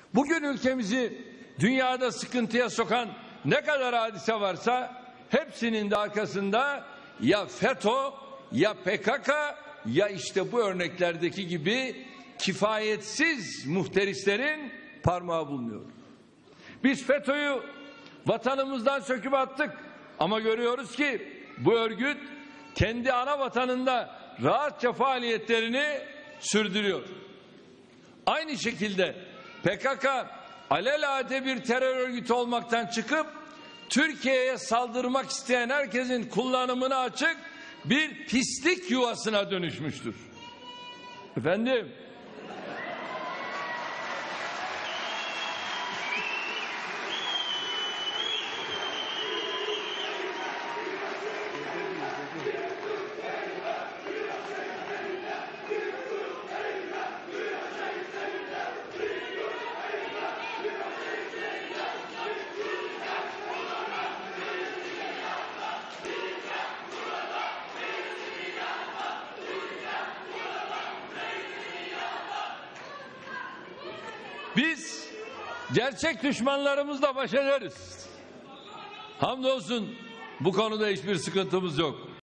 Bugün ülkemizi dünyada sıkıntıya sokan ne kadar hadise varsa hepsinin de arkasında ya FETÖ, ya PKK, ya işte bu örneklerdeki gibi kifayetsiz muhterislerin parmağı bulunuyor. Biz FETÖ'yü vatanımızdan söküp attık ama görüyoruz ki bu örgüt kendi ana vatanında rahatça faaliyetlerini sürdürüyor. Aynı şekilde PKK alelade bir terör örgütü olmaktan çıkıp Türkiye'ye saldırmak isteyen herkesin kullanımına açık bir pislik yuvasına dönüşmüştür. Efendim, biz gerçek düşmanlarımızla baş ederiz. Hamdolsun bu konuda hiçbir sıkıntımız yok.